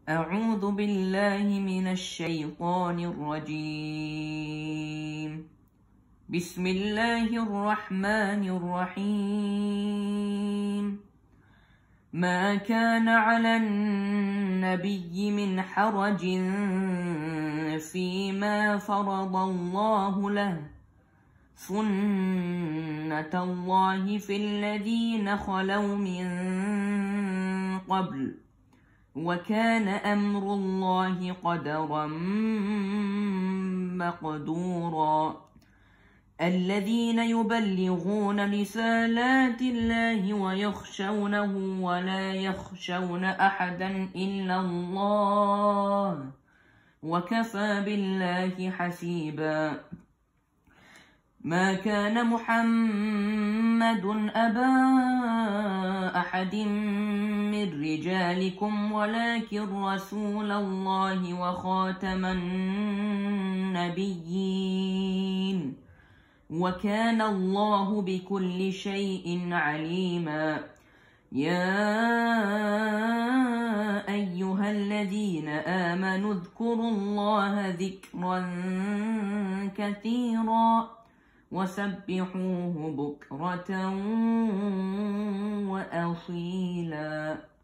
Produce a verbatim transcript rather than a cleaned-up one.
أعوذ بالله من الشيطان الرجيم. بسم الله الرحمن الرحيم. ما كان على النبي من حرج فيما فرض الله له، سنة الله في الذين خلوا من قبل، وكان أمر الله قدرا مقدورا. الذين يبلغون رسالات الله ويخشونه ولا يخشون أحدا إلا الله، وكفى بالله حسيبا. ما كان محمد أبا أحد من رجالكم ولكن رسول الله وخاتم النبيين، وكان الله بكل شيء عليما. يا أيها الذين آمنوا اذكروا الله ذكرا كثيرا وسبحوه بكرة وأصيلا.